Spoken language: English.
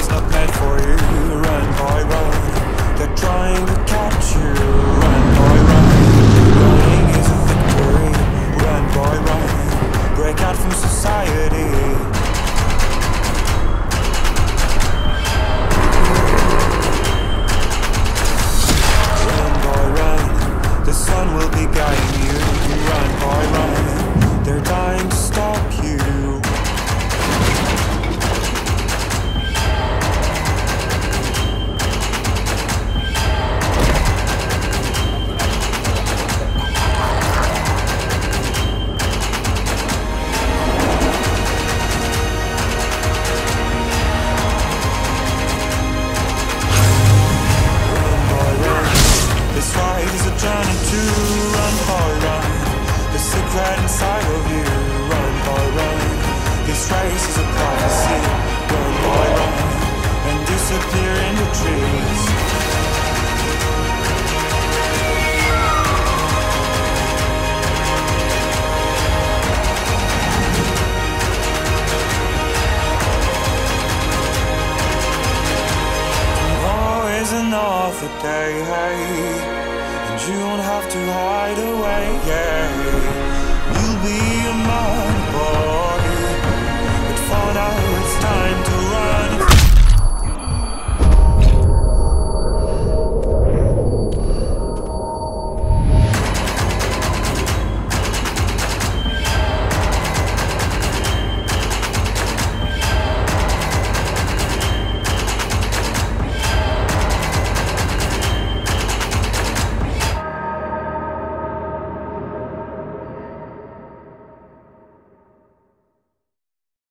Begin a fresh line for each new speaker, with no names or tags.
is not meant for you. Run, boy, run. They're trying to catch you. Run, boy, run. Running is a victory. Run, boy, run. Break out from society. Run, boy, run. The sun will be guiding you. Run, boy, run. They're dying to stop you. Journey to run, boy, run. The secret inside of you. Run, boy, run. This race is a prophecy. Run, boy, run. And disappear in the trees. Tomorrow is another day, hey. You don't have to hide away, yeah.